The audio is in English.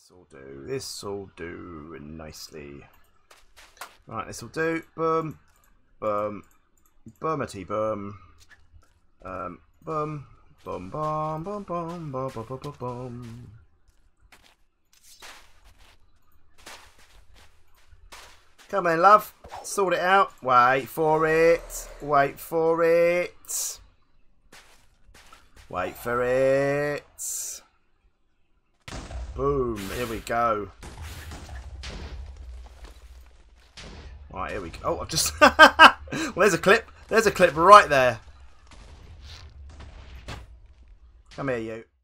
This'll do. This'll do nicely. Right, this'll do. Boom. Boom. Boomity boom. Boom. Boom. Boom. Boom. Boom. Boom. Boom. Boom. Boom. Boom. Come in, love. Sort it out. Wait for it. Wait for it. Wait for it. Boom. Here we go. Right, here we go. Oh, I've just... well, there's a clip. There's a clip right there. Come here, you.